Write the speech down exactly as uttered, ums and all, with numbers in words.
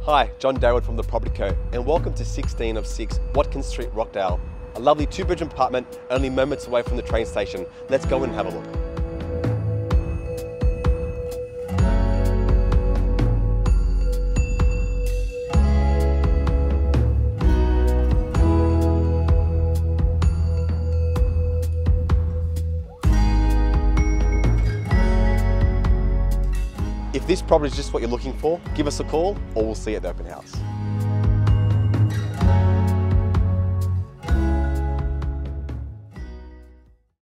Hi, John Daewoud from The Property Co, and welcome to sixteen of six Watkin Street, Rockdale. A lovely two-bedroom apartment only moments away from the train station. Let's go and have a look. If this property is just what you're looking for, give us a call or we'll see you at the open house.